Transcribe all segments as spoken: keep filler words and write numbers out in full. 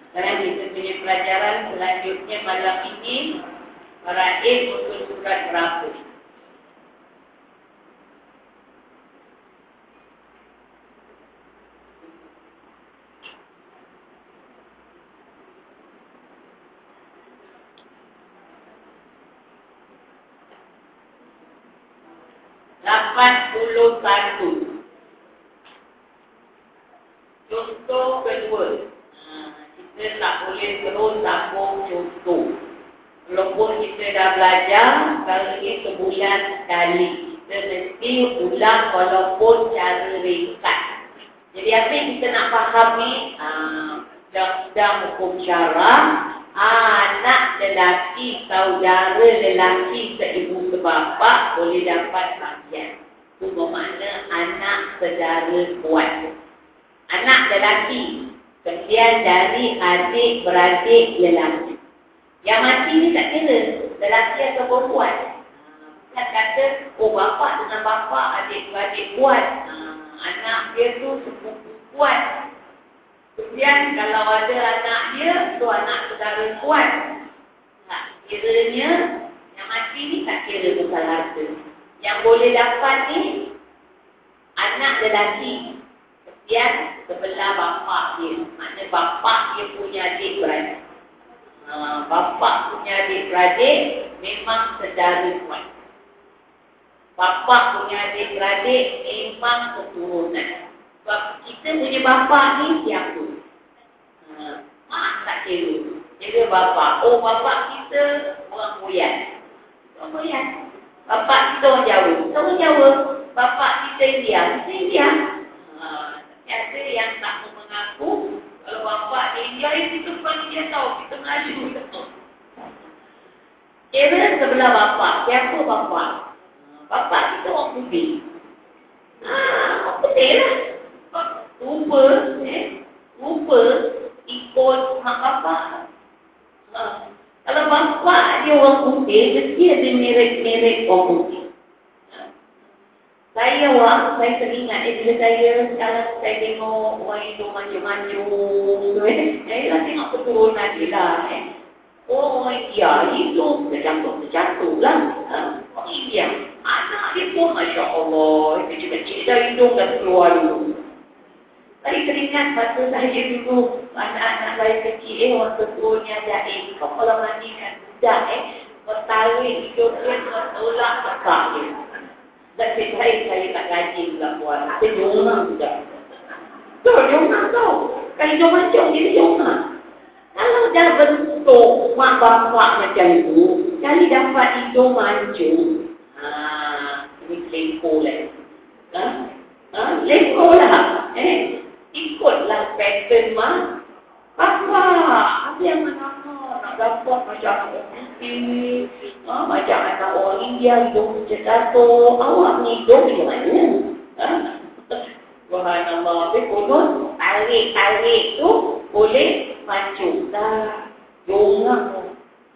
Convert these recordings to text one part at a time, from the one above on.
Sekarang kita punya pelajaran selanjutnya malam ini. Faraid untuk surat berapa? lapan puluh satu. Contoh kedua. Kita tak boleh terus sambung contoh. Walaupun kita dah belajar, kali ini sebulan sekali. Kita mesti ulang walaupun cara ringkas. Jadi apa yang kita nak fahami? Undang-undang hukum syarah, anak lelaki, saudara lelaki seibu sebapa boleh dapat bahagian. Itu bermakna anak saudara kuat. Anak lelaki, kemudian dari adik-beradik lelaki. Yang mati ni tak kira lelaki atau perempuan. Nak kata, oh bapa dengan bapa, adik-beradik kuat. Anak dia tu sepupu kuat. Kemudian kalau ada anak dia, tu anak saudara kuat. Tak kiranya, yang mati ni tak kira besar harta. Yang boleh dapat ni, anak lelaki. Kemudian sebelah bapa dia. Maknanya bapa dia punya adik-beradik. Ha, bapa punya adik-beradik memang saudara kuat. Bapa punya adik-beradik memang keturunan. Sebab kita punya bapa ni siapa? Ha, mak tak kira. Jadi bapa. Oh, bapa kita orang Boyan. Orang Boyan. Bapa kita orang Jawa. Orang Jawa. Bapa kita India. Kita India. Ha, ada yang tak mengaku. Kalau bapa dia India, kita bukan dia tahu. Kita Melayu. Kira sebelah bapa. Siapa bapa? Bapa kita orang putih. Ah, putih lah. Rupa, eh, rupa ikut mak bapak. Ah, kalau bapak dia orang putih, mesti ada merek-merek orang putih. Ah. Saya orang, saya teringat eh, bila saya sekarang saya tengok orang itu manja-manja, eh, saya lah tengok keturunan dia lah. Eh. Oh, orang India itu terjatuh-terjatuh lah. Ah, orang India. Anak dia pun Masya Allah, kecil-kecil dah hidung dah keluar dulu. Saya teringat masa saya dulu, anak-anak saya kecil, eh orang ketuanya jahil. Kau kalau mandikan budak, eh, bertarik hidup dia, bertolak kakak dia. Dan saya, saya tak gaji pula buat. Saya jongah budak. Tuh, jongah tau. Kalau hidung macam dia jongah. Kalau dah bentuk mak bapak macam itu, kali dapat hidung mancung. Haa, ini leko lah. Ha? Ha? Leko lah. Eh, ikutlah pattern mak bapa. Apa yang mana nak dapat macam orang putih, ha? Macam anak orang India, hidung jatuh. Awak ni hidung macam mana? Ha? Subhanallah. Tapi konon tarik-tarik tu boleh mancung dah. Jongah.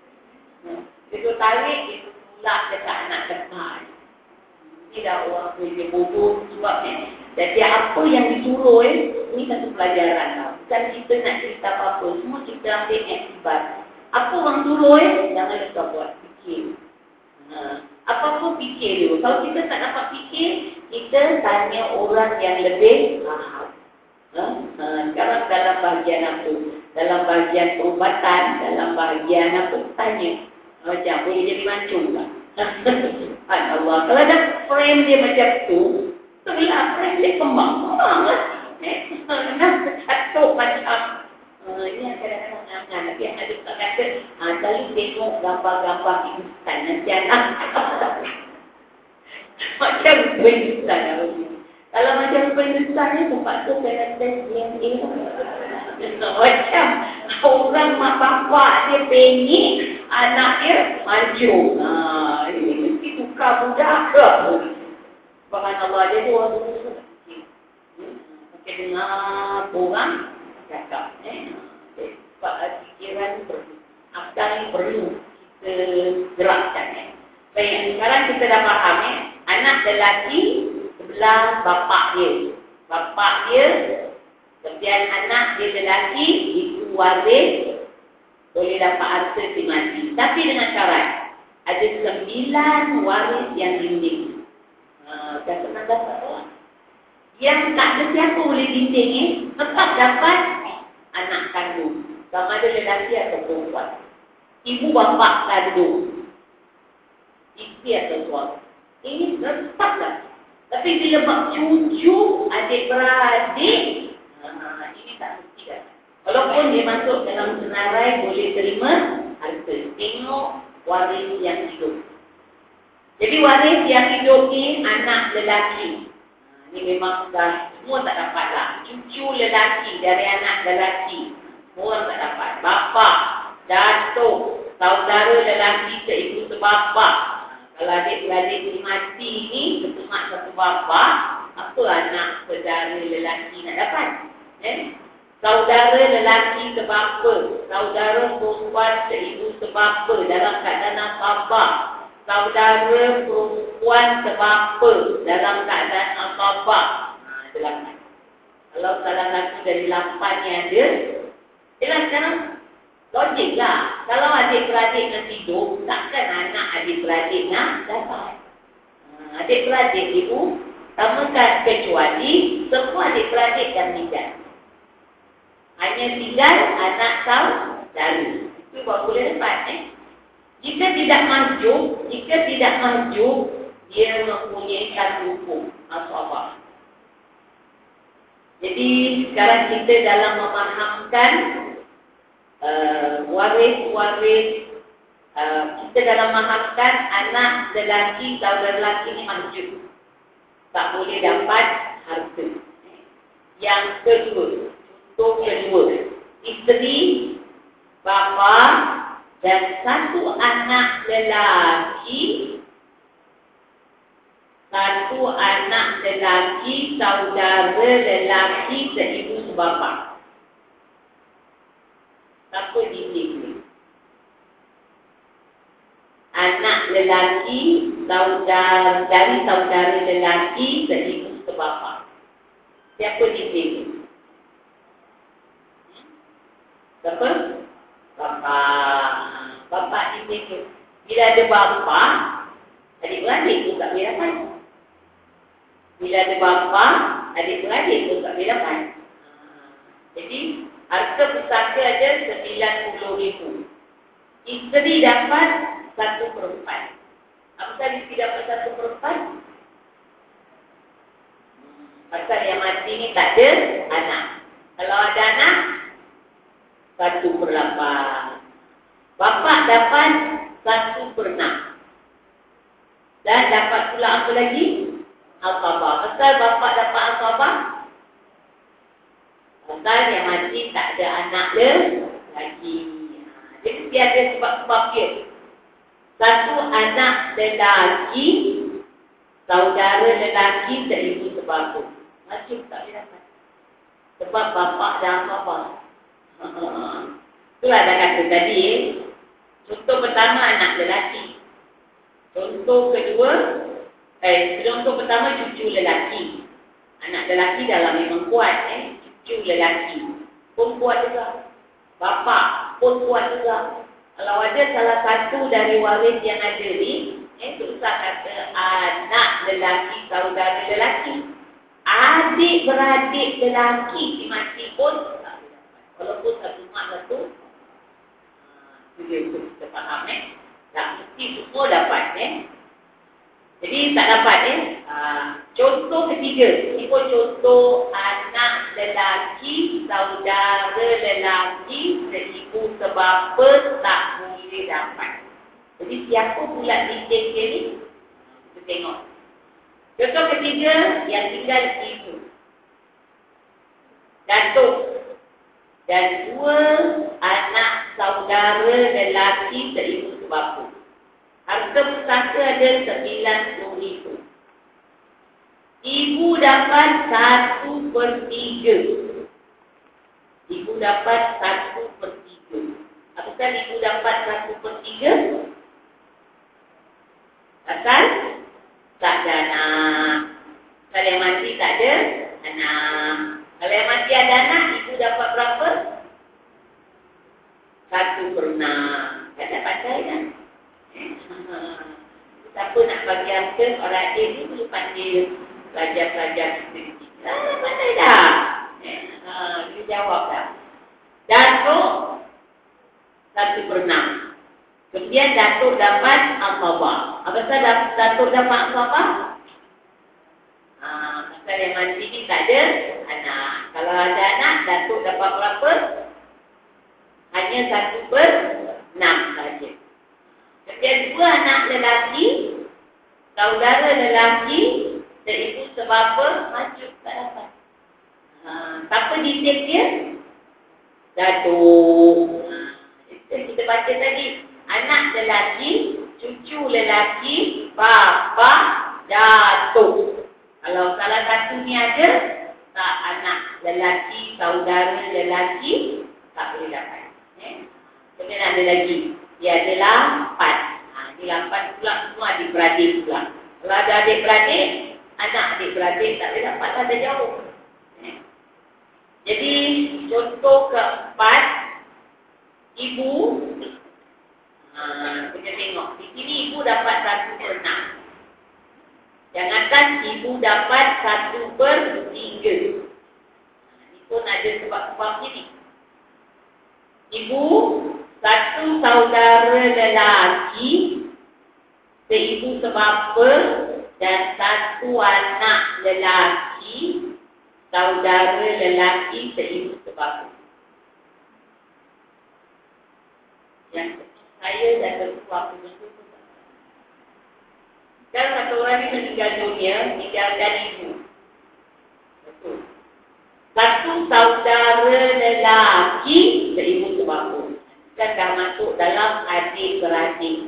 Itu tarik, itu pula dekat anak depan. Tidak orang boleh bodoh sebab ni. Jadi apa yang disuruh eh, ini satu pelajaran tau. Bukan kita nak cerita apa-apa, semua kita ambil akibat. Apa orang suruh eh, jangan lupa buat fikir. Ha. Apa-apa fikir dulu. Kalau kita tak dapat fikir, kita tanya orang yang lebih faham. Ha? Ha. Sekarang dalam bahagian apa? Dalam bahagian perubatan, dalam bahagian apa? Tanya. Macam boleh jadi mancung tak? Allah. Kalau ada frame dia macam tu, sebelah frame dia kembang. Kembang lah. Eh, satu macam. Uh, ini kadang-kadang angan. Tapi yang ada tak kata, ha, selalu tengok gambar-gambar instan. Nanti anak. Macam instan. Kalau macam instan ni, tempat tu kena test D N A. Macam orang mak bapak dia pengik, anak dia mancung. Ha, ini mesti tukar budak ke? Subhanallah, dia tu orang tu mungkin dengar orang cakap. Eh, sebab fikiran perlu. Akal ni perlu kita gerakkan. Eh. Baik, sekarang kita dah faham. Eh. Anak lelaki sebelah bapak dia. Bapak dia, kemudian anak dia lelaki, itu waris boleh dapat harta si mati. Tapi dengan syarat ada sembilan waris yang dinding. Uh, dah pernah dapat orang yang tak ada siapa boleh dinding eh, tetap dapat anak kandung, sama ada lelaki atau perempuan, ibu bapa kandung, isteri atau suami. Ini tetap dah. Tapi bila bab cucu, adik-beradik, uh, ini tak mesti dah. Walaupun dia masuk dalam senarai boleh terima harta. Tengok waris yang hidup. Jadi waris yang hidup ni anak lelaki. Ha, ni memang dah semua tak dapat lah. Cucu lelaki dari anak lelaki semua tak dapat. Bapa, datuk, saudara lelaki seibu sebapa. Kalau adik-beradik ni mati ni bersemak satu bapa, apa anak saudara lelaki nak dapat? Eh? Saudara lelaki sebapa, saudara perempuan seibu sebapa dalam keadaan nasabah, saudara perempuan sebapa dalam keadaan nasabah. Ha, dalam kalau salah satu dari lapan ni ada, jelas sekarang logik lah. Kalau adik-beradik nak hidup, takkan anak adik-beradik nak dapat. Ha, adik-beradik ibu, tamakan kecuali semua adik-beradik dah meninggal. Hanya tinggal anak saudara. Itu baru boleh dapat eh. Jika tidak maju, jika tidak maju, dia mempunyai satu hukum asabah. Jadi sekarang kita dalam memahamkan uh, waris-waris, uh, kita dalam memahamkan anak lelaki, saudara lelaki ini maju, tak boleh dapat harta. Yang kedua, contoh kedua, isteri, bapa dan satu anak lelaki, satu anak lelaki, saudara lelaki seibu sebapa. Siapa dinding ni? Anak lelaki, saudara dari saudara lelaki seibu sebapa. Siapa dinding ni? Siapa? Bapa. Bapa dinding tu. Bila ada bapa, adik-beradik pun tak boleh dapat. Bila ada bapa, adik-beradik pun tak boleh dapat. Jadi, harta pusaka ada sembilan puluh ribu. Isteri dapat satu perempat. Apakah isteri dapat satu perempat? Pasal yang mati ni tak ada anak. Kalau ada anak, satu per lapan. Bapa dapat satu per enam. Dan dapat pula apa lagi? Al-Qabah. Pasal bapa dapat Al-Qabah, pasal yang mati tak ada anak lagi. Jadi dia ada sebab-sebab dia. Satu anak lelaki, saudara lelaki seibu sebapa. Masih tak boleh dapat. Sebab bapa dah Al-Qabah. Itulah dah kata tadi eh. Contoh pertama anak lelaki. Contoh kedua, eh, contoh pertama cucu lelaki. Anak lelaki dalam memang kuat eh. Cucu lelaki pun kuat juga. Bapa pun kuat juga. Kalau ada salah satu dari waris yang ada ni, eh, susah kata anak lelaki, saudara lelaki. Adik-beradik lelaki si mati pun tak boleh dapat. Walaupun satu mak satu, itu dia kita faham eh. Tak mesti semua dapat eh. Jadi tak dapat eh. Uh, contoh ketiga, ini pun contoh anak lelaki, saudara lelaki seibu sebapa tak boleh dapat. Jadi siapa pula dinding dia ni? Kita tengok. Contoh ketiga, yang tinggal ibu, datuk dan dua anak saudara lelaki seibu sebapa. Harta pusaka ada sembilan puluh ribu. Ibu dapat satu per tiga. Ibu dapat satu per tiga. Apakah ibu dapat satu per tiga? Pasal tak ada anak. Kalau yang mati tak ada anak. Kalau yang mati ada anak, ibu dapat berapa? satu per enam. Kan dah pandai kan? Eh? Siapa nak bagi harta orang adik ni boleh panggil pelajar-pelajar kita. Dah pandai dah. Eh? Ha, dia jawab dah. Datuk satu per enam. Kemudian Datuk dapat apa-apa. Apakah Datuk dapat apa-apa? Ha, pasal yang mati ni tak ada anak. Kalau ada anak, Datuk dapat berapa? Hanya satu per enam saja. Kemudian dua anak lelaki, saudara lelaki, seibu sebapa, maju tak dapat. Ha, siapa detail dia? Datuk. Ha, itu kita baca tadi. Anak lelaki, cucu lelaki, bapa, datuk. Kalau salah satu ni ada, tak anak lelaki, saudara lelaki, tak boleh dapat. Eh? Kemudian ada lagi. Dia ada lapan. Ha, ini lapan pula semua adik-beradik pula. Kalau ada adik-beradik, anak adik-beradik tak boleh dapat, ada jauh. Eh? Jadi, contoh keempat, ibu, ha, kita tengok. Di sini ibu dapat satu per enam. Jangankan ibu dapat satu per tiga. Ini pun ada sebab-sebab ini. Ibu, satu saudara lelaki, seibu sebapa, dan satu anak lelaki, saudara lelaki, seibu sebapa. Yang saya dan ketua penyesuaian. Dan satu orang ini meninggal dunia, meninggalkan ibu. Betul. Satu saudara lelaki, seibu sebapa. Dan dah masuk dalam adik-beradik.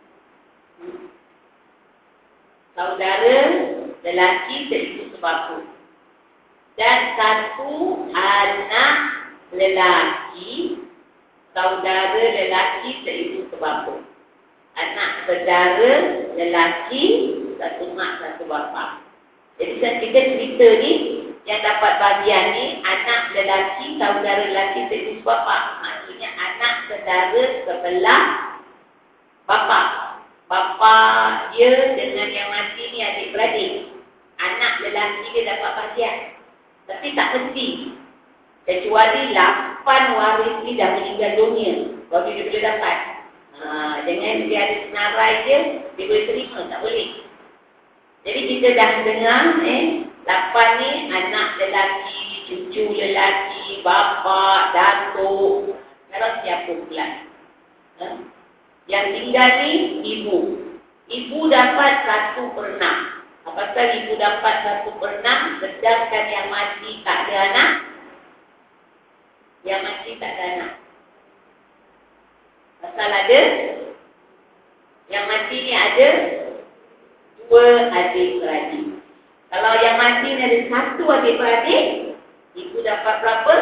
Saudara lelaki, seibu sebapa. Dan satu anak lelaki, saudara lelaki, seibu sebapa. Anak saudara lelaki, satu mak, satu bapa. Jadi saya kita cerita ni, yang dapat bahagian ni, anak lelaki, saudara lelaki, seibu sebapa. Maksudnya anak saudara sebelah bapa. Bapa dia dengan yang mati ni adik-beradik. Anak lelaki dia dapat bahagian. Tapi tak mesti. Kecuali lapan waris ni dah meninggal dunia, baru dia boleh dapat. Ha, jangan dia ada senarai je, dia boleh terima, tak boleh. Jadi kita dah dengar, eh, lapan ni anak lelaki, cucu lelaki, bapa, datuk. Sekarang siapa pula? Ha? Yang tinggal ni ibu. Ibu dapat satu per enam. Apakah ibu dapat satu per enam, sedangkan yang mati tak ada anak? Yang mati tak ada anak. Pasal ada, yang mati ni ada dua adik-beradik. Kalau yang mati ni ada satu adik-beradik, ibu dapat berapa?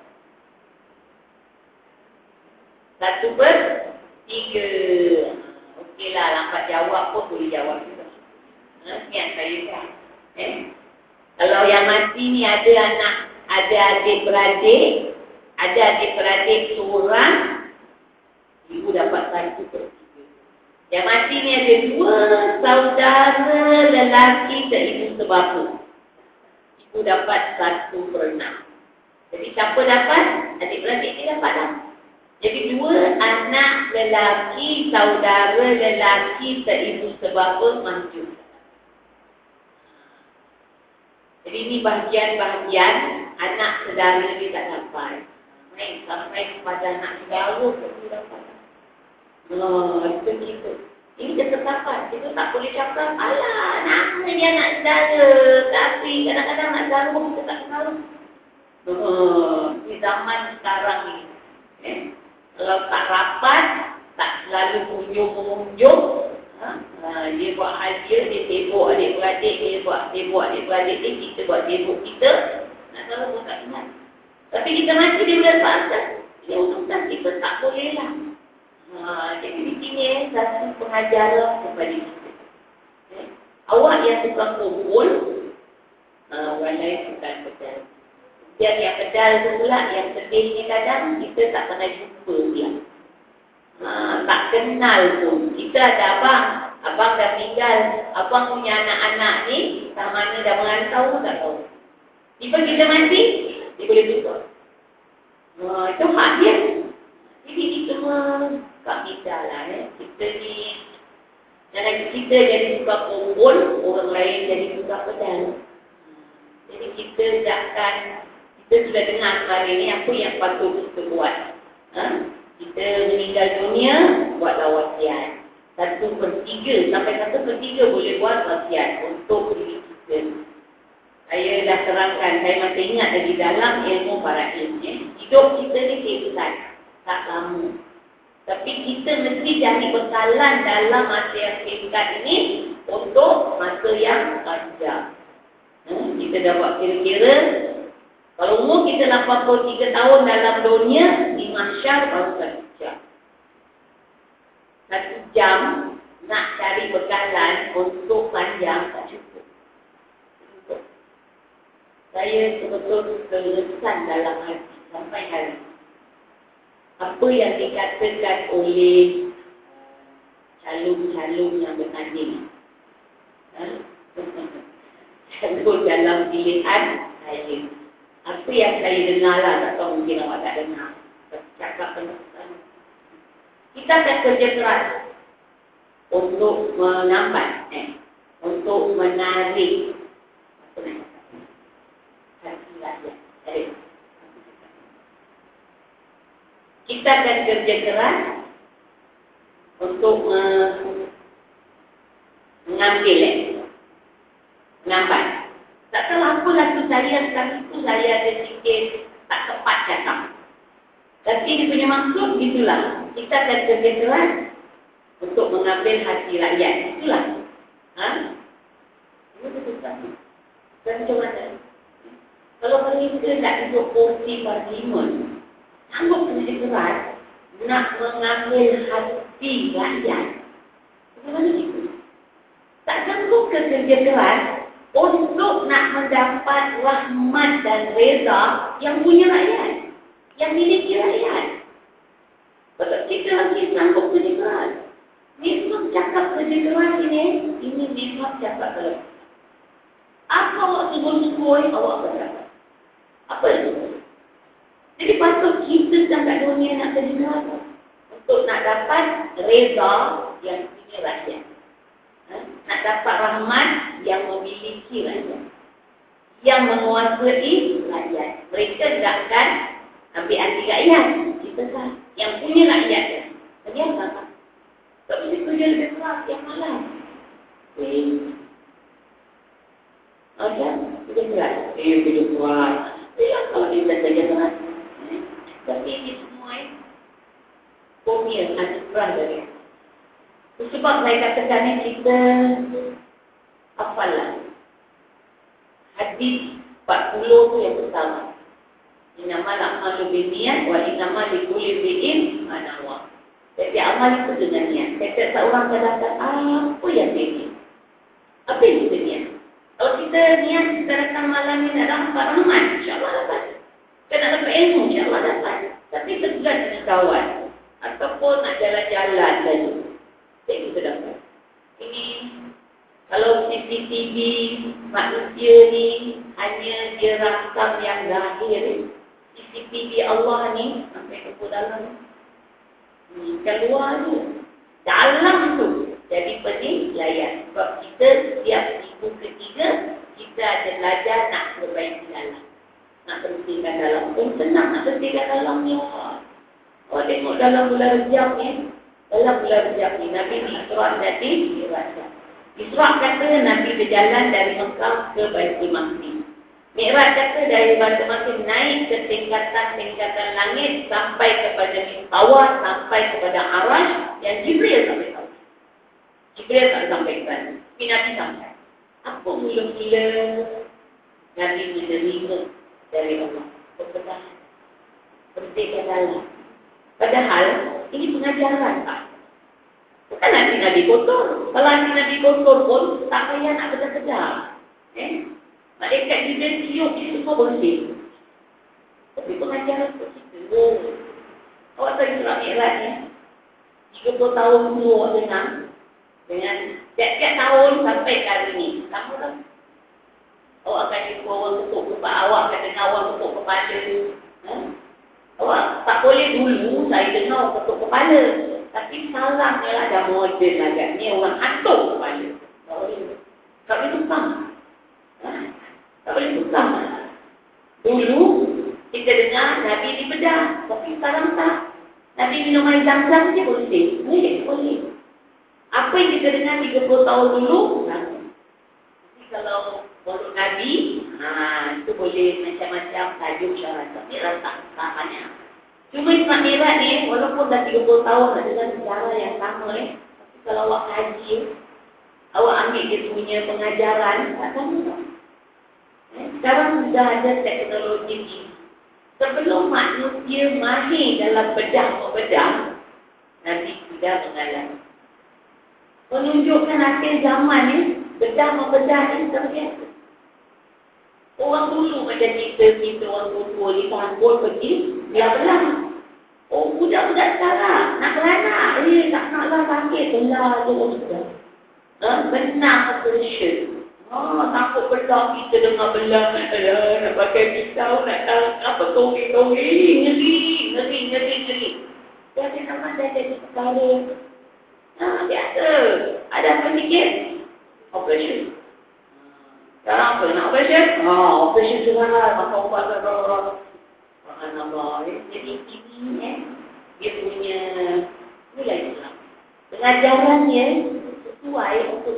Satu per tiga. Okeylah, lambat jawab pun boleh jawab juga. Ha, niat saya kan. Eh? Kalau yang mati ni ada anak, ada adik-beradik, ada adik-beradik seorang, ibu dapat satu per tiga. Yang mati ni ada dua saudara lelaki seibu sebapa. Ibu dapat satu per enam. Jadi siapa dapat? Adik-beradik ni dapat dah. Jadi dua anak lelaki, saudara lelaki seibu sebapa maju. Jadi ini bahagian-bahagian anak saudara dia tak dapat. Main sampai kepada anak saudara pun dia dapat. Oh, itu gitu. Ini ketetapan. Kita tak boleh cakap, alah, nama dia anak saudara. Tapi kadang-kadang anak saudara pun kita tak kenal. Oh, di zaman sekarang ni. Eh? Kalau tak rapat, tak selalu mengunjung-mengunjung, ha? Ha, dia buat hadiah, dia tebuk adik-beradik, dia buat tebuk adik-beradik dia, kita buat tebuk kita, nak tahu pun tak ingat. Tapi kita mati dia boleh pasal, dia urusan kita tak boleh lah. Ha, jadi di sini eh, satu pengajaran kepada kita. Eh? Awak yang suka kumpul, ha, orang lain bukan pedal. Dan yang pedal tu pula, yang sedihnya kadang kita tak pernah jumpa dia. kenal pun. Kita ada abang, abang dah tinggal, abang punya anak-anak ni tak mana dah merantau pun tak tahu. Tiba kita mati, dia boleh tutup. Wah, itu hak dia. Jadi kita kat kita lah eh. Kita ni jangan kita jadi suka kumpul, orang lain jadi suka pedal. Jadi kita takkan, kita sudah dengar hari ni apa yang patut kita buat. Ha? Kita meninggal dunia, buatlah wasiat. Satu per tiga, sampai satu per tiga boleh buat wasiat untuk diri kita. Saya dah terangkan, saya masih ingat lagi dalam ilmu faraid. Eh? Hidup kita ni kehidupan, tak lama. Tapi kita mesti cari bekalan dalam masa yang singkat ini untuk masa yang panjang. Hmm, kita dah buat kira-kira. Kalau umur kita lapan puluh tiga tahun dalam dunia, di mahsyar baru satu jam. Satu jam nak cari bekalan untuk panjang tak cukup. Saya betul-betul terlesan dalam hati sampai hari apa yang dikatakan oleh calon-calon yang bernadil. Calon dalam pilihan saya. Apa yang saya dengar lah, tak tahu mungkin awak tak dengar. Cakap penutupan. Kita akan kerja keras untuk menambat, eh, untuk menarik apa nak kata? Hati rakyat. Eh. Kita akan kerja keras untuk uh, mengambil eh, menambat. Tak tahu apalah tu saya sekarang itu saya ada sikit tak tepat cakap. Tapi dia punya maksud itulah. Kita akan kerja keras untuk mengambil hati rakyat. Itulah. Ha? Ini betul-betul. Dan macam mana? Kalau mereka nak duduk kursi parlimen, sanggup kerja keras nak mengambil hati rakyat. Bagaimana itu? Tak sanggup kerja keras untuk nak mendapat rahmat dan reza yang punya rakyat, yang miliki rakyat. Kalau kita lagi sanggup kerja keras, memang cakap kerja keras ini, ini memang cakap kalau apa awak sebut-sebut, awak bercakap. Apa itu? Jadi patut kita kat dunia nak kerja keras untuk nak dapat reza yang punya rakyat. Ha? Nak dapat rahmat yang memiliki rakyat, yang menguasai rakyat. Mereka takkan ambil hati rakyat. Kita kan yang punya rakyat. Jadi apa? Tak boleh kerja lebih keras yang malam. Eh, ada kerja keras. Eh, kerja keras. Ya, kalau kita kerja keras. Tapi ini semua komia anugerah dari sebab saya katakan ni kita apalah hadis empat puluh tu yang pertama, innamal a'malu binniyat wa innamal likulli imri'in ma nawa. Jadi amal itu dengan niat. Setiap seorang katakan apa yang dia niat, apa yang kita niat. Kalau kita niat kita datang malam ni nak dapat rahmat, insyaAllah dapat. Kita nak dapat ilmu, insyaAllah dapat. Tapi tegas dengan kawan ataupun nak jalan-jalan saja, jadi kita dapat. Ini kalau C C T V manusia ni hanya dia rakam yang zahir, C C T V Allah ni sampai ke dalam ni, keluar tu, dalam tu jadi penilaian. Sebab kita setiap minggu ketiga kita ada belajar nak perbaiki dalam, nak bersihkan dalam pun senang nak bersihkan dalam ni. Oh, tengok dalam bulan Rejab ni, dalam bulan Rejab ni Nabi Isra' dari Mi'raj. Isra' kata Nabi berjalan dari Mekah ke Baitul Maqdis. Mi'raj kata dari Baitul Maqdis naik ke tingkatan-tingkatan langit sampai kepada bawah, sampai kepada Arash yang Jibril sampai tahu. Jibril tak sampai ke sana, tapi Nabi sampai. Apa mula-mula Nabi menerima dari Allah? Perpecahan, bersihkan dalam. Padahal ini pengajaran tak? Bukan nanti Nabi kotor. Kalau nanti Nabi kotor pun tak payah nak kejar-kejar. Eh? Malaikat juga cium itu semua bersih. Tapi pengajaran tu kita. Oh. Awak tahu Isra' Mi'raj ni? Di tiga puluh tahun dulu awak dengar. Dengan tiap-tiap tahun sampai kali ini. Kamu tahu? Awak akan jumpa orang ketuk kepala. Awak akan dengar orang ketuk kepala. Ha? Awak tak boleh dulu saya dengar orang ketuk kepala. Tapi sekarang ni lah dah moden agak. Ni orang atuk kepala. Tak boleh. Tak boleh tukang. Ha? Tak boleh tukang. Dulu kita dengar Nabi dibedah. Tapi sekarang tak. Nabi minum air zam-zam je boleh. Boleh, boleh. Apa yang kita dengar tiga puluh tahun dulu, tapi kalau baru Nabi, ha, itu boleh macam-macam tajuk syarat. Tapi tak banyak. Cuma Islam Mi'raj ni, walaupun dah tiga puluh tahun dengan sejarah yang sama, eh, tapi kalau awak kaji, awak ambil dia punya pengajaran, tak sama tak? Eh, sekarang sudah ada teknologi ni. Sebelum manusia mahir dalam bedah-bedah, Nabi sudah mengalami. Menunjukkan akhir zaman ni, bedah-bedah ni terbiasa. Orang dulu macam kita-kita, orang tua di tanggul pergi, dia belah. Oh, budak-budak sekarang, nak beranak, eh, tak naklah sakit, belah je orang sudah. Eh, benang operation. Oh, takut belah kita dengar belah. Alah, nak pakai pisau, nak tahu apa tongi-tongi. Ngeri, ngeri, ngeri, ngeri. Dia ada nama dia jadi perkara. Nah, biasa. Ada apa sikit? Operation. Sekarang apa? Nak operation? Haa, operation sekarang. Maka ubat orang-orang. Subhanallah. Jadi ini, eh, dia punya nilai Islam. Pengajarannya sesuai untuk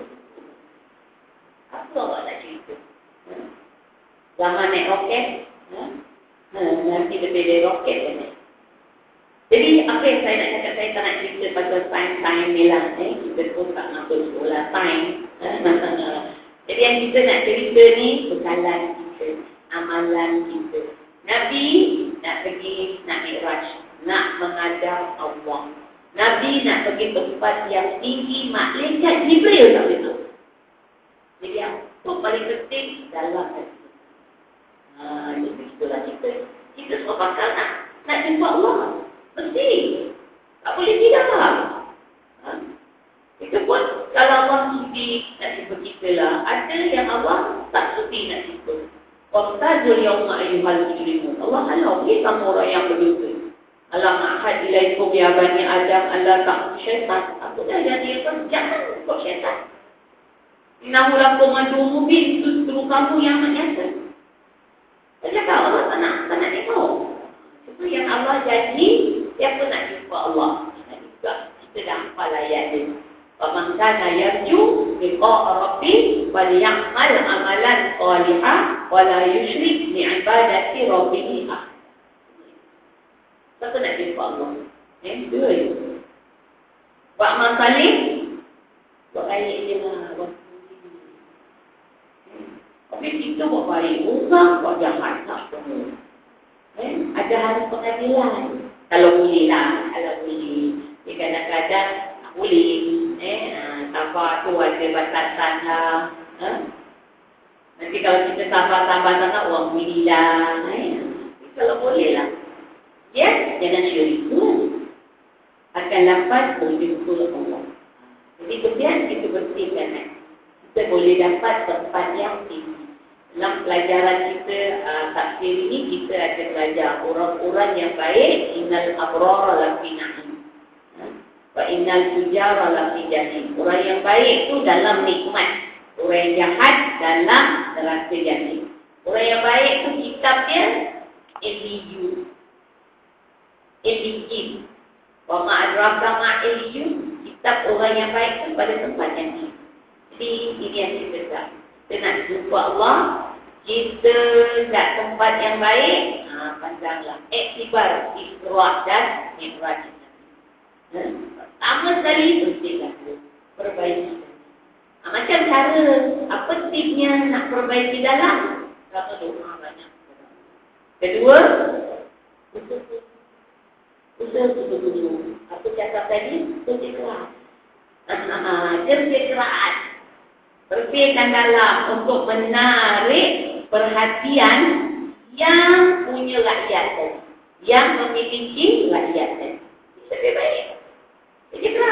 apa awak nak cerita? Ha? Zaman naik roket? Ha? Ha, nanti lebih dari roket kan naik. Jadi apa yang saya nak cakap, saya tak nak cerita pasal time-time ni lah. Eh? Kita pun tak nak bersekolah time. Ha? Jadi yang kita nak cerita ni, bekalan kita, amalan kita. Nabi nak pergi, nak mi'raj, nak menghadap Allah. Nabi nak pergi tempat yang tinggi, malaikat Jibril tak boleh tahu. Jadi yang itu paling penting dalam hati. Ha, jadi itulah kita. Kita semua bakal nak, nak jumpa Allah. Mesti. Tak boleh tidak lah. Ha? Kita pun, kalau Allah sudi nak jumpa kita lah. Ada yang Allah tak sudi nak jumpa. Waqtazul yawma ayyuhal mujrimun. Allah halau kita orang yang berdosa. Alam ahad ilaikum ya bani Adam Allah ta'budu syaitan. Apa dah jadi apa? Jangan ikut syaitan. Innahu lakum aduwwun mubin. Itu suruh kamu yang menyata. Saya cakap Allah tak nak, tak nak tengok. Itu yang Allah janji, siapa nak jumpa Allah. Kita juga, kita dah hafal ayat dia. Faman kana yarju liqa'a rabbih falyamal amalan salihah wa la yusyrik bi ibadati rabbih ahad. Siapa nak jumpa Allah? Eh, dua je. Buat amal salih, buat baik je lah. Buat tapi kita buat baik, orang buat jahat tak semua. Eh, ada hari pengadilan. Kalau boleh lah, kalau boleh. Dia kadang-kadang tak boleh. Eh, sabar tu ada batasan lah. Eh? Nanti kalau kita sabar-sabar sangat, orang boleh lah. Eh? Kalau boleh lah. Ya, jangan syirik tu. Akan dapat berjumpa Allah. Jadi kemudian kita bersihkan. Eh? Kita boleh dapat tempat yang tinggi. Dalam pelajaran kita uh, tafsir ini kita ada belajar orang-orang yang baik, innal abrara lafi na'im wa innal fujara lafi jahim. Orang yang baik tu dalam nikmat, orang yang jahat dalam neraka jahim. Orang yang baik tu kitab dia Eliyu, Eliyin. Wa ma adraka ma Eliyu, kitab orang yang baik tu pada tempat yang ini. Jadi ini yang kita tahu. Kita nak jumpa Allah, kita kat tempat yang baik, ha, pandanglah. Iktibar, Isra' dan Mi'raj. Ha? Pertama sekali, bersihkan dulu. Perbaiki. Ha, macam cara, apa tipsnya nak perbaiki dalam? Pertama doa banyak. Kedua, usaha. Usaha dulu. Apa cakap tadi? Kerja Kerja keras. Bersihkan dalam untuk menarik perhatian yang punya rakyat, yang memiliki rakyat. Lebih baik. Jadi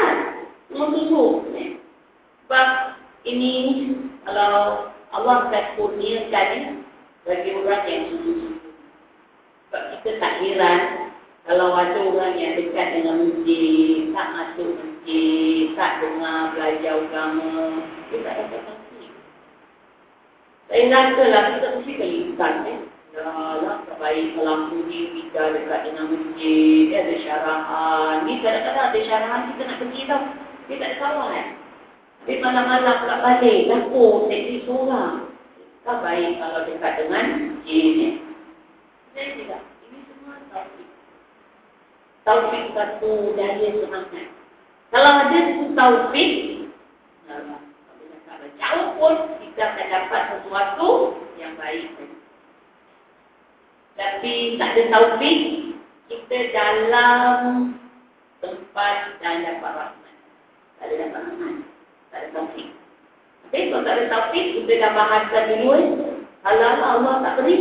Allah akan kurniakan bagi orang yang sungguh-sungguh. Sebab kita tak heran kalau ada orang yang dekat dengan masjid, tak masuk masjid, tak dengar belajar agama, dia tak dapat masjid. Saya rasa lah kita mesti kelipan eh. Yalah, terbaik kalau ni kita dekat dengan masjid, dia ada syarahan. Ni kadang-kadang ada syarahan kita nak pergi tau. Dia tak ada kawan eh. Dia malam-malam pula balik, dapur, teksi seorang. Tak baik kalau dekat dengan masjid ni. Saya tidak, ini semua taufik. Taufik satu daya semangat. Kalau ada itu taufik, jauh pun kita akan dapat sesuatu yang baik. Tapi tak ada taufik, kita dalam tempat dan dapat rahmat. Tak ada dapat rahmat, tak ada taufik. Okay, kalau tak ada taufik, kita dah bahasan dulu eh. Halal Allah tak beri.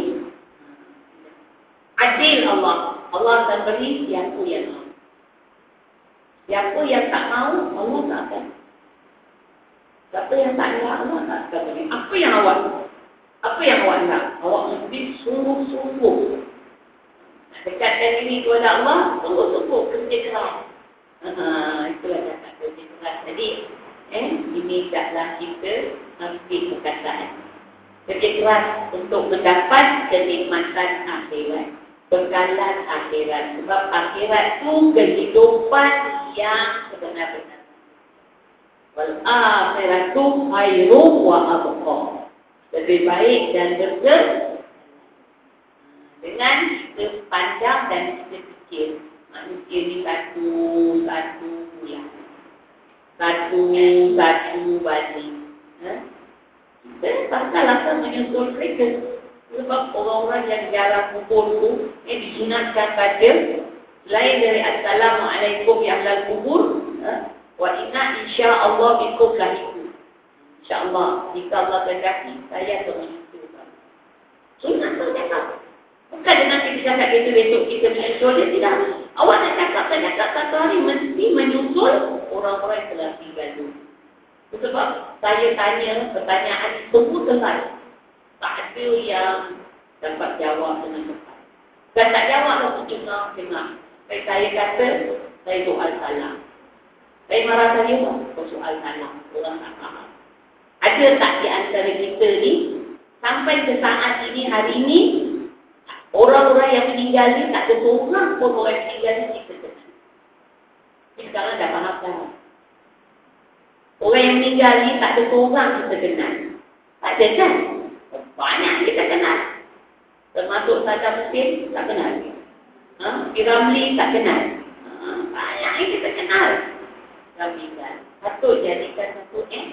Adil Allah, Allah akan beri siapa yang mau. Siapa yang tak mau, Allah tak akan. Siapa yang tak nak, Allah tak akan beri. Apa yang awak Apa yang awak nak? Awak mesti sungguh-sungguh dekatkan diri kepada Allah, sungguh-sungguh kerja keras. Haa, itulah cakap kerja keras. Jadi, eh, ini taklah kita ambil perkataan. Kerja keras untuk mendapat kenikmatan akhirat, bekalan akhirat. Sebab akhirat itu kehidupan yang sebenar-benar. Wal akhiratu khairum wa abqa. Lebih baik dan betul dengan kita pandang dan kita fikir. Manusia ni satu, satu bulan, satu, satu balik. Ha? Kita pasal akan menyusul mereka. Sebab orang-orang yang jarang kubur tu eh, disunatkan pada lain dari Assalamualaikum ya ahlal kubur, ha? Wa inna insya'Allah bikum lahiku. InsyaAllah, jika Allah kehendaki, saya akan menyusulkan. Sunat tu cakap. Bukan nanti kita cakap itu besok kita menyusul, dia tidak. Awak nak cakap, saya cakap satu hari mesti menyusul orang-orang yang telah tinggal dulu. Sebab saya tanya pertanyaan semua selesai. Tak ada yang dapat jawab dengan cepat. Dan tak jawab, aku dengar, dengar. Baik saya kata, saya soal salah. Saya marah saya, aku soal salah. Orang tak faham. Ada tak di antara kita ni, sampai ke saat ini, hari ini, orang-orang yang meninggal ni, tak ada seorang pun orang yang meninggal ni kita kenal. Ini sekarang dah faham dah. Orang yang meninggal ni, tak ada seorang kita kenal. Tak ada kan? Banyak kita kenal. Termasuk Saddam Hussein, tak kenal. Ha? Piramli, tak kenal. Ha? Banyak yang kita kenal. Yang meninggal. Patut jadikan satu eh.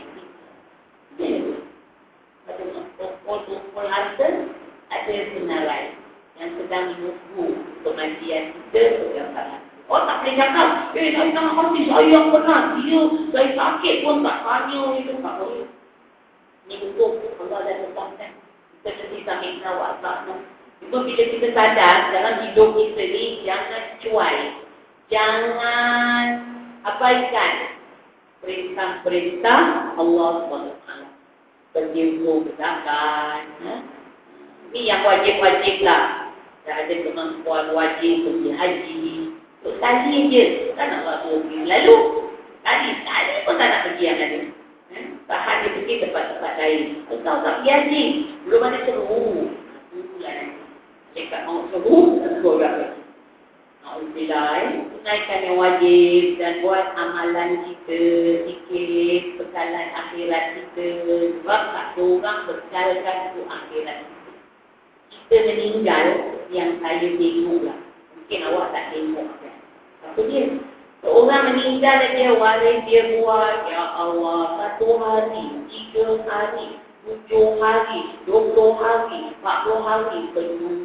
Ada pokok-pokok harta, ada senarai yang sedang menunggu kematian kita yang salah. Oh tak boleh cakap, eh saya nak mati, saya yang benar, dia, saya sakit pun tak tanya itu, tak boleh. Ini betul, Allah dah letakkan. Kita mesti sambil nawak tak. Itu bila kita sadar dalam hidup kita ni, jangan cuai, jangan abaikan perintah-perintah Allah subhanahu wa taala. Berjumpa berzakat, ha? Ini yang wajib-wajib lah. Dah ada kemampuan wajib pergi haji. Untuk tali je, tak nak buat dua minggu lalu. Tali, tali pun tak nak pergi yang ada. Ha? Tahan dia pergi tempat-tempat lain. Kalau tak pergi haji, belum ada seru. Bulan cakap mau seru, tak seru juga lagi. Alhamdulillah, eh? Tunaikan yang wajib dan buat amalan kita, sikit bekalan akhirat kita. Sebab tak seorang bekalkan untuk akhirat kita. Kita meninggal yang saya tengok lah. Mungkin awak tak tengok kan. Apa dia? Seorang meninggal dia waris dia buat, ya Allah, satu hari, tiga hari, tujuh hari, dua puluh hari, empat puluh hari penuh.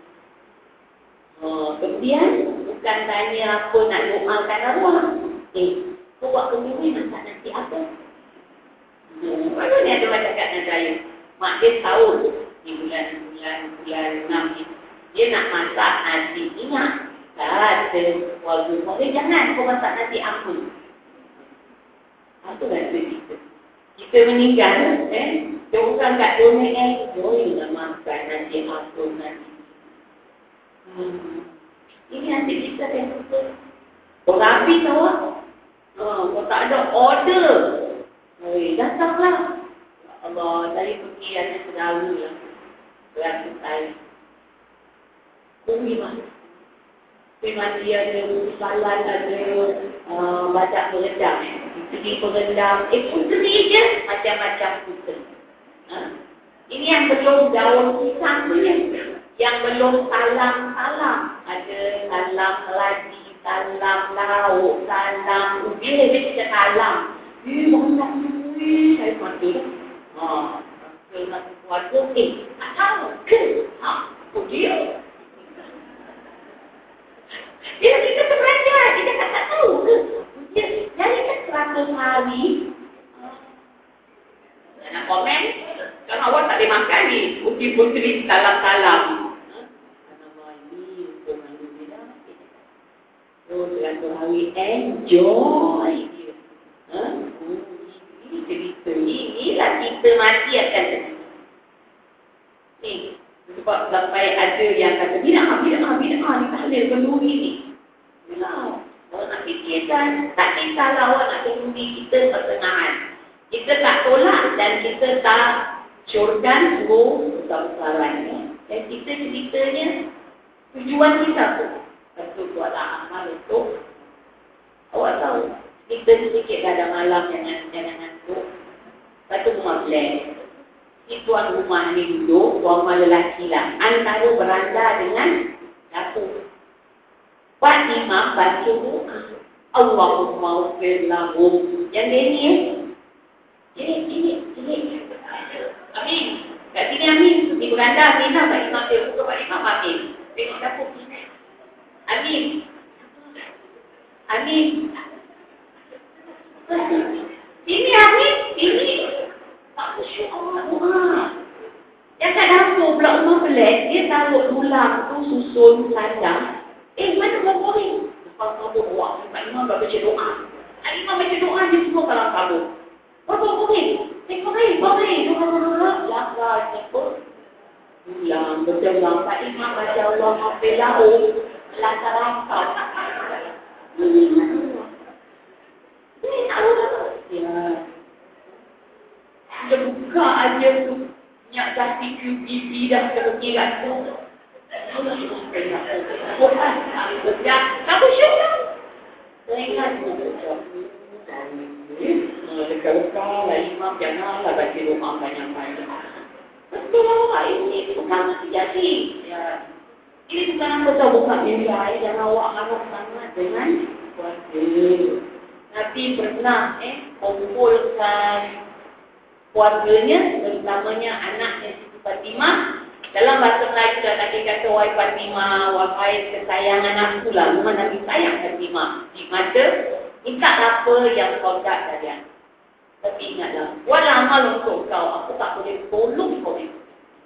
Oh, kemudian bukan tanya apa nak doakan arwah. Eh, kau buat kemudian nak tak nanti apa? Hmm, mana ni ada macam kat saya? Mak dia tahu di bulan-bulan bulan enam ni dia nak masak nasi minyak. Tak ada walaupun dia jangan kau masak nasi apa. Apa kan kita? Kita meninggal, eh? Dia orang kat donat kan, boleh nak makan nasi apa nanti. Hmm. Ini nanti kita yang betul. Kau habis tahu tak? Uh, kau tak ada order. Hei, datanglah. Ya Allah, dari pergi ada pendahulu lah. Berapa saya. Bumi mana? Memang dia ada salat, ada uh, baca peredam. Pergi peredam. Eh, puteri je. Macam-macam puteri. Ha? Ini yang belum daun pisang tu ya. Yang belum salam-salam. Ada salam lagi, salam lauk, salam ubi. Dia kita salam. Eh, banyak ni. Saya mati. Haa. Saya nak buat tu. Eh, tak tahu ke? Haa. Oh, dia. Dia kita terbelajar. Dia tak tahu ke? Dia, jadi kan seratus hari. Nak komen? Kalau awak tak boleh makan ni. Uji puteri salam-salam. Oh, seratus hari enjoy dia. Ha? Ini cerita ni. Inilah kita mati akan cerita. Ni. Sebab sampai ada yang kata, bida'ah, bida'ah, bida'ah, ni tahlil kenduri ni. Yalah. Kalau nak fikirkan, tak kisahlah awak nak kenduri kita pertengahan. Kita tak tolak dan kita tak syorkan suruh besar-besaran ni. Dan kita ceritanya, tujuan kita tu. Satu buatlah amal untuk awak tahu. Kita sedikit kadang malam jangan jangan ngantuk. Satu rumah black. Si tuan rumah ni duduk, tuan rumah lelaki lah. Antara beranda dengan dapur. Pak Imam baca doa. Allahumma ufir lahum. Yang dia ni eh. Ini, ini, ini. Amin. Kat sini Amin. Di beranda Amin lah. Pak Imam dia buka Pak Imam Amin. Tengok dapur. Amin. Amin. Ini Amin. Ini. Masya Allah, doa. Yang kat dapur pula rumah pelik, dia taruh tulang tu susun sandang. Eh, mana buah goreng? Lepas kabur buah, Pak Imam dah baca doa. Pak Imam baca doa, dia semua kalau kabur. Buah goreng. Eh, goreng, goreng. Doa-doa, lakar, cipur. Tulang, betul-betul. Pak Imam baca Allah, hafilahu, lantar rangkau. Ini, ini tahu tak? Ya. Dia buka aja tu minyak kasih Q P C dah terkirat tu. Ya, kamu syuk tak? Saya ingat tu. Leka-leka lah Imam janganlah baca doa banyak-banyak. Betul lah ini bukan jadi. Ya. Ini bukan apa tahu bukan mimpi air dan awak harap sangat dengan keluarga. Nabi pernah eh kumpulkan keluarganya, terutamanya anaknya Siti Fatimah. Dalam bahasa Melayu dah Nabi kata, wahai Fatimah, wahai kesayangan aku lah. Memang Nabi sayang Fatimah. Di mata, minta apa yang kau tak saja. Tapi ingatlah, buatlah amal untuk kau. Aku tak boleh tolong kau ni.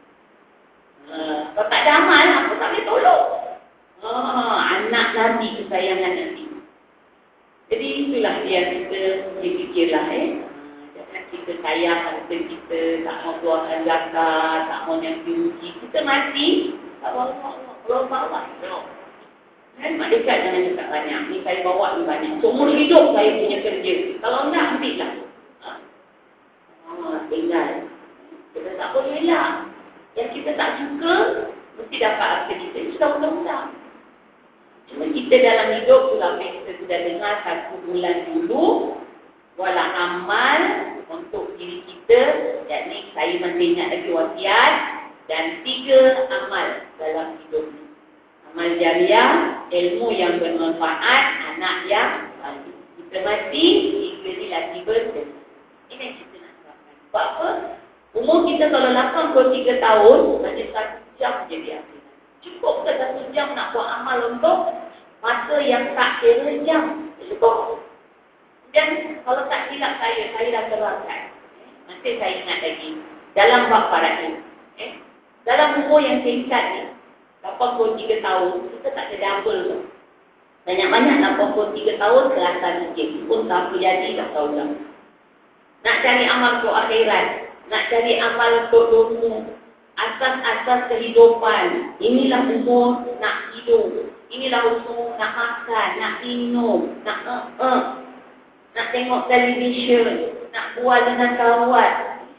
Uh, kalau tak ada amal, aku tak boleh tolong. Uh, anak Nabi, kesayangan Nabi. Jadi itulah dia kita fikirlah eh. Kita sayang harta kita, tak mau keluarkan zakat, tak mau yang rugi, kita mati, tak bawa, bawa bawa. Kan malaikat jangan cakap banyak, ni saya bawa ni banyak. Seumur hidup saya punya kerja. Kalau enggak, ambillah. Ha? Oh, tinggal. Kita tak boleh elak. Yang kita tak suka, mesti dapat harta kita. Itu sudah undang-undang. Cuma kita dalam hidup, selama kita sudah dengar satu bulan dulu, buatlah amal untuk diri kita, yakni saya masih ingat lagi wasiat, dan tiga amal dalam hidup ini. Amal jariah, ilmu yang bermanfaat, anak yang baik. Kita mati, tiga ni lagi betul. Ini yang kita nak terapkan. Sebab apa? Umur kita kalau lapan puluh tiga tahun, hanya satu jam je dia. Cukup ke satu jam nak buat amal untuk masa yang tak kira jam? Cukup. Dan kalau tak silap saya, saya dah terangkan. Masih saya ingat lagi. Dalam bab faraid. Eh? Dalam umur yang singkat ni, lapan puluh tiga tahun, kita tak ada double tu. Banyak-banyak lapan puluh tiga tahun ke atas sikit. Pun tak apa jadi, tak tahu lah. Nak cari amal untuk akhirat. nak cari amal untuk dunia, asas-asas kehidupan. Inilah umur nak hidup, inilah umur nak makan, nak minum, nak uh, uh, nak tengok televisyen, nak buat dengan kawan.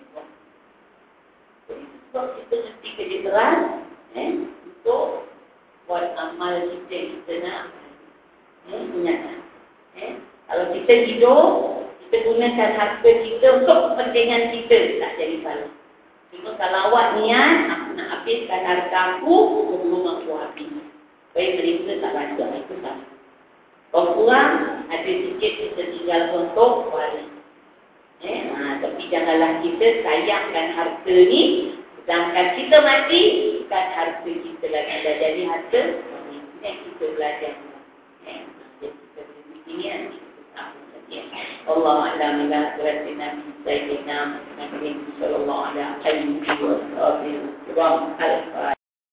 Sebab kita mesti kerja keras eh, untuk buat amal kita, kita nak eh, ingatkan eh, kalau kita hidup, kita gunakan harta kita untuk kepentingan kita, tak jadi salah. Cuma kalau awak niat, aku nak habiskan harta aku sebelum aku habis, supaya mereka tak baca, itu tak. Kalau kurang, ada sikit kita tinggal untuk wali. Eh, ha, tapi janganlah kita sayangkan harta ni, sedangkan kita mati, bukan harta kita lagi dah jadi harta. Ini yang kita belajar. Eh, jadi kita beri ini nanti kita tahu saja. Allah a'lam bila berarti Nabi Sayyidina Muhammad sallallahu alaihi wasallam.